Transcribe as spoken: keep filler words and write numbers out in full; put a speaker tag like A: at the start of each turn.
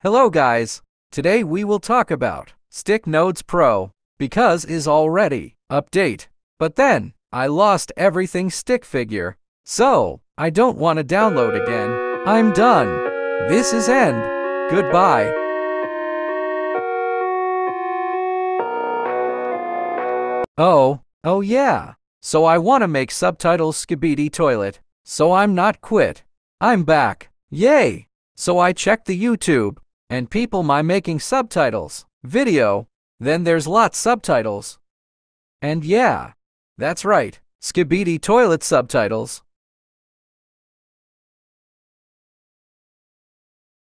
A: Hello guys, today we will talk about Stick Nodes Pro because is already update. But then I lost everything stick figure, so I don't want to download again. I'm done. This is end. Goodbye. Oh, oh yeah. So I want to make subtitles Skibidi Toilet. So I'm not quit. I'm back. Yay. So I checked the YouTube and people my making subtitles video. Then there's lots subtitles. And yeah, that's right. Skibidi Toilet subtitles.